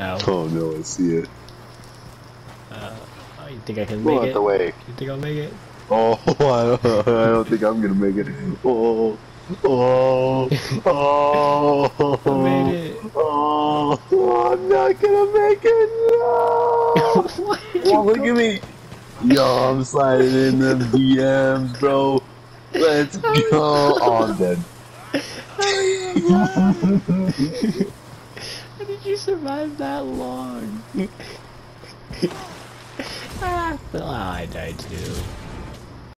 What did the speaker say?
Ow. Oh no, I see it. Oh, you think I can Go make out it? the way. You think I'll make it? Oh, I don't think I'm gonna make it. Oh, oh, I made oh, it. oh, I'm not gonna make it. No. Why did Oh, you look go? at me. Yo, I'm sliding in them DMs, bro. Let's go. Oh, I'm dead. How are you alive? How did you survive that long? Ah, well, I died too.